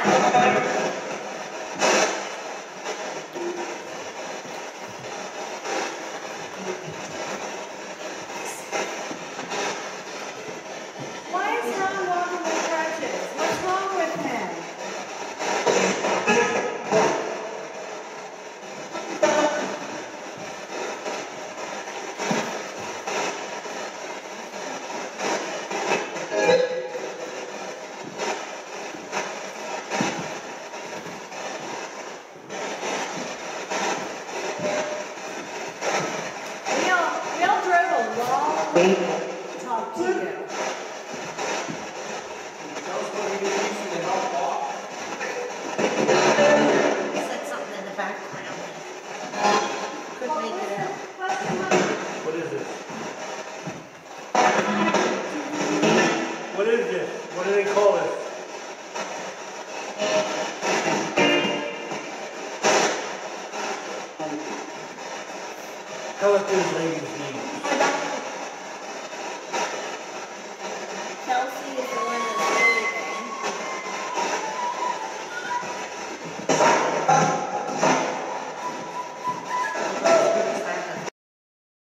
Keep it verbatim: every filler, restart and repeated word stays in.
Why is Ron walking with crutches? What's wrong with him? Neil, Neil drove a long way to talk to you. Said something in the background. Couldn't make it out. What is this? What is this? What do they call this? Tell us this lady's name.